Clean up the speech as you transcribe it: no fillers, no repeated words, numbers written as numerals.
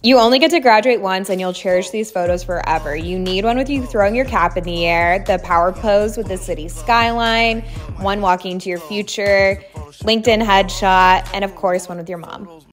You only get to graduate once and you'll cherish these photos forever. You need one with you throwing your cap in the air, the power pose with the city skyline, one walking to your future, LinkedIn headshot, and of course, one with your mom.